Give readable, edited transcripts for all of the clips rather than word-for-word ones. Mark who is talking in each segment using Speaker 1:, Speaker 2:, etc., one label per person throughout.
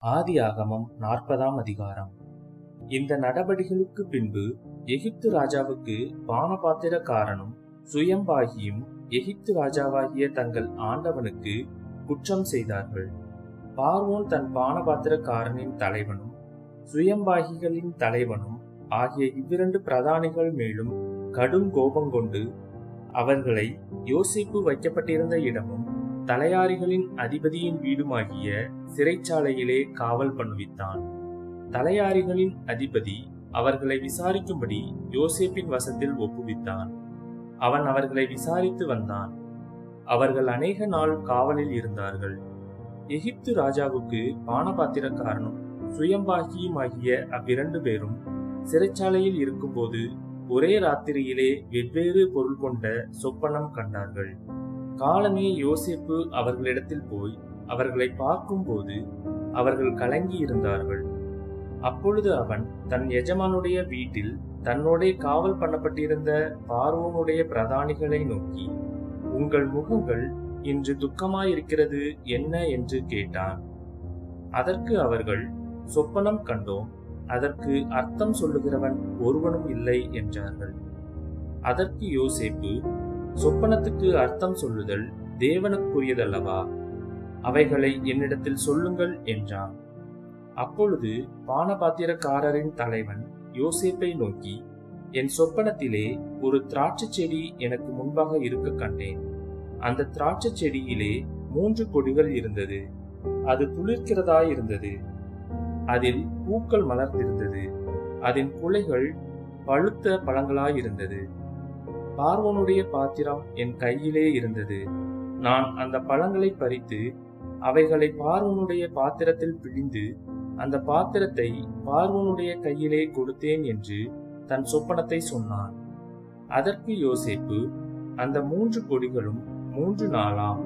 Speaker 1: ஆதியாகமம் 40ஆம் அதிகாரம். இந்த நடபடிகளுக்கு பின்பு எகிப்து ராஜாவுக்கு பானபாத்திரக்காரனும் சுயம்பாகியும் எகிப்து ராஜாவாகிய தங்கள் ஆண்டவனுக்கு குற்றம் செய்தார்கள். பார்வோன் தன் பானபாத்திரக்காரனின் தலைவனும் சுயம்பாகிகளின் தலைவனும் ஆகிய இவ்விரண்டு பிரதானிகள் மேலும் கடும் கோபங்கொண்டு அவர்களை யோசேப்பு வைக்கப்பட்டிருந்த இடமும் தலையாரிகளின் அதிபதியின் வீடுமாகிய சிறைச்சாலையிலே காவல் பண்ணுவித்தான். தலையாரிகளின் அதிபதி அவர்களை விசாரிக்கும்படி யோசேப்பின் வசத்தில் ஒப்புவித்தான். அவன் அவர்களை விசாரித்து வந்தான். அவர்கள் அநேக நாள் காவலில் இருந்தார்கள். எகிப்து ராஜாவுக்கு பானபாத்திரக்காரனும் சுயம்பாகியுமாகிய அவ்விரண்டு பேரும் சிறைச்சாலையில் இருக்கும்போது ஒரே ராத்திரியிலே வெவ்வேறு பொருள் கொண்ட சொப்பனம் கண்டார்கள். காலமே யோசேப்பு அவர்களிடத்தில் போய் அவர்களை பார்க்கும்போது அவர்கள் கலங்கி இருந்தார்கள். அப்பொழுது அவன் தன் எஜமானுடைய வீட்டில் தன்னோடே காவல் பண்ணப்பட்டிருந்த பார்வோனுடைய பிரதானிகளை நோக்கி, உங்கள் முகங்கள் இன்று துக்கமாயிருக்கிறது என்ன என்று கேட்டான். அதற்கு அவர்கள், சொப்பனம் கண்டோம், அதற்கு அர்த்தம் சொல்லுகிறவன் ஒருவனும் இல்லை என்றார்கள். அதற்கு யோசேப்பு, சொப்பனத்துக்கு அர்த்தம் சொல்லுதல் தேவனுக்குரியதல்லவா? அவைகளை என்னிடத்தில் சொல்லுங்கள் என்றான். அப்பொழுது பானபாத்திரக்காரரின் தலைவன் யோசேப்பை நோக்கி, என் சொப்பனத்திலே ஒரு திராட்சை செடி எனக்கு முன்பாக இருக்க கண்டேன். அந்த திராட்சை செடியிலே 3 கொடிகள் இருந்தது. அது துளிர்க்கிறதாயிருந்தது. அதில் பூக்கள் மலர்ந்திருந்தது. அதன் குலைகள் பழுத்த பழங்களாயிருந்தது. பார்வோனுடைய பாத்திரம் என் கையிலே இருந்தது. நான் அந்த பழங்களை பறித்து அவைகளை பார்வோனுடைய பாத்திரத்தில் பிழிந்து அந்த பாத்திரத்தை பார்வோனுடைய கையிலே கொடுத்தேன் என்று தன் சொப்பனத்தை சொன்னான். அதற்கு யோசேப்பு, அந்த 3 கொடிகளும் 3 நாளாம்.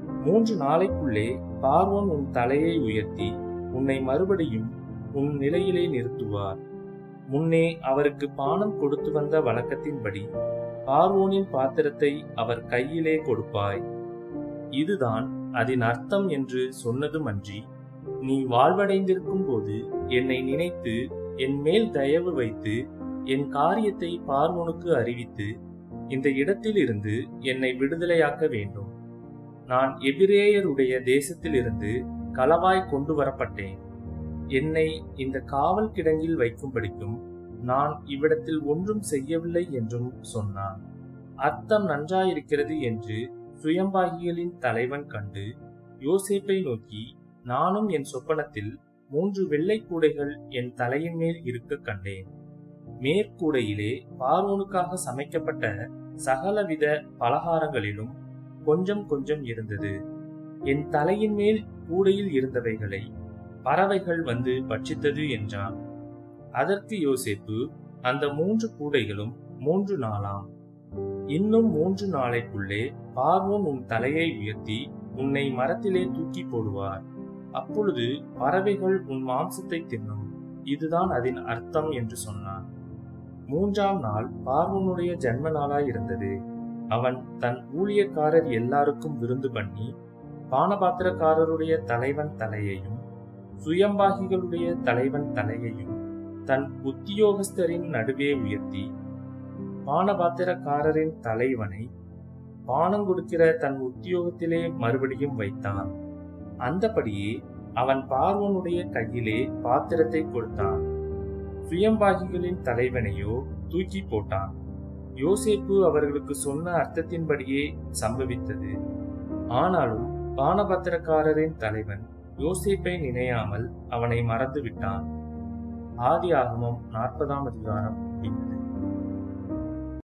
Speaker 1: 3 நாளைக்குள்ளே பார்வோன் உன் தலையை உயர்த்தி உன்னை மறுபடியும் உன் நிலையிலே நிறுத்துவார். முன்னே அவருக்கு பானம் கொடுத்து வந்த வழக்கத்தின்படி பார்வோனின் பாத்திரத்தை அவர் கையிலே கொடுப்பாய். இதுதான் அதன் அர்த்தம் என்று சொன்னதுமன்றி, நீ வாழ்வடைந்திருக்கும் போது என்னை நினைத்து என் மேல் தயவு வைத்து என் காரியத்தை பார்வோனுக்கு அறிவித்து இந்த இடத்திலிருந்து என்னை விடுதலையாக்க வேண்டும். நான் எபிரேயருடைய தேசத்திலிருந்து களவாய் கொண்டு வரப்பட்டேன். என்னை இந்த காவல் கிடங்கில் வைக்கும்படிக்கும் நான் இவ்விடத்தில் ஒன்றும் செய்யவில்லை என்றும் சொன்னான். அர்த்தம் நன்றாயிருக்கிறது என்று சுயம்பாகிகளின் தலைவன் கண்டு யோசேப்பை நோக்கி, நானும் என் சொப்பனத்தில் 3 வெள்ளை கூடைகள் என் தலையின் மேல் இருக்க கண்டேன். மேற்கூடையிலே பார்வோனுக்காக சமைக்கப்பட்ட சகலவித பலகாரங்களிலும் கொஞ்சம் கொஞ்சம் இருந்தது. என் தலையின் மேல் கூடையில் இருந்தவைகளை பறவைகள் வந்து பட்சித்தது என்றான். அதற்கு யோசேப்பு, அந்த 3 கூடைகளும் 3 நாளாம். இன்னும் 3 நாளைக்குள்ளே பார்வோன் உன் தலையை உயர்த்தி உன்னை மரத்திலே தூக்கி போடுவார். அப்பொழுது பறவைகள் உன் மாம்சத்தை தின்னும். இதுதான் அதன் அர்த்தம் என்று சொன்னான். 3ஆம் நாள் பார்வோனுடைய ஜன்ம நாளாயிருந்தது. அவன் தன் ஊழியக்காரர் எல்லாருக்கும் விருந்து பண்ணி பானபாத்திரக்காரருடைய தலைவன் தலையையும் சுயம்பாகிகளுடைய தலைவன் தலையையும் தன் உத்தியோகஸ்தரின் நடுவே உயர்த்தி பானபாத்திரக்காரரின் தலைவனை பானம் கொடுக்கிற தன் உத்தியோகத்திலே மறுபடியும் வைத்தான். அந்தபடியே அவன் பார்வோனுடைய கையிலே பாத்திரத்தை கொடுத்தான். சுயம்பாகிகளின் தலைவனையோ தூக்கி போட்டான். யோசேப்பு அவர்களுக்கு சொன்ன அர்த்தத்தின்படியே சம்பவித்தது. ஆனாலும் பானபாத்திரக்காரரின் தலைவன் யோசேப்பை நினையாமல் அவனை மறந்து விட்டான். ஆதியாகமம் 40ஆம் அதிகாரம் முடிந்தது.